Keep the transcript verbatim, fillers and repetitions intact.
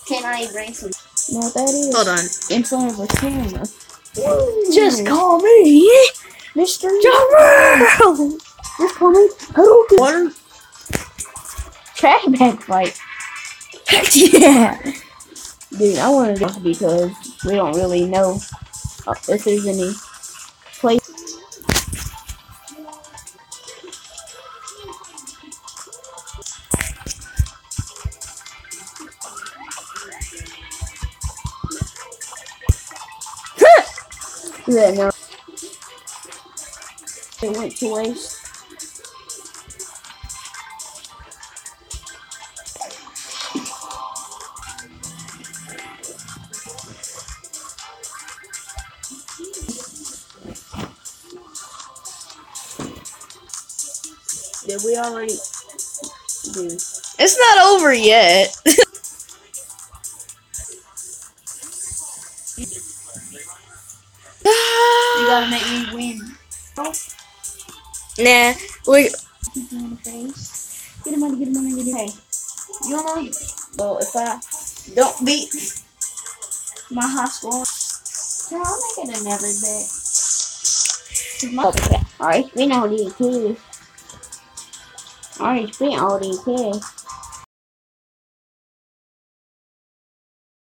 Can I bring some? You know what that is? Hold on. In front of a camera. Just call me Mister Jarrell. Just call me Hadouken. Water. Trash bag fight. Heck yeah. Dude, I want to do this because we don't really know uh, if there's any place. Yeah, no. It went to waste. Did we already do? It's not over yet. You gotta make me win. Nah, we. Get him in the face. Get him on, get him on, get him. Hey, you don't know? Well, if I don't beat my high score, then I'll make it another bet. Okay, alright, spin all these keys. Alright, spin all these keys.